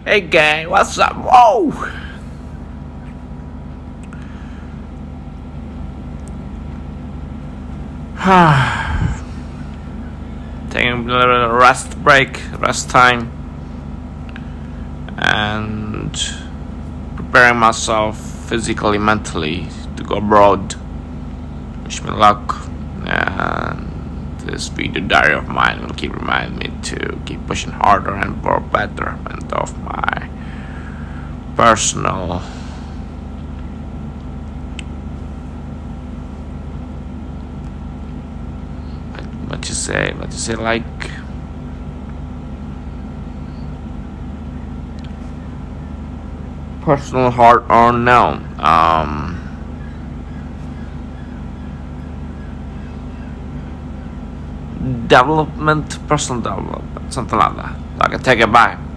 Hey gang, what's up? Whoa! Taking a little rest time, and preparing myself physically, mentally to go abroad. Wish me luck, and this video diary of mine will keep reminding me to keep pushing harder and for betterment of my personal what you say like personal hard-earned now personal development, something like that. I can take it back.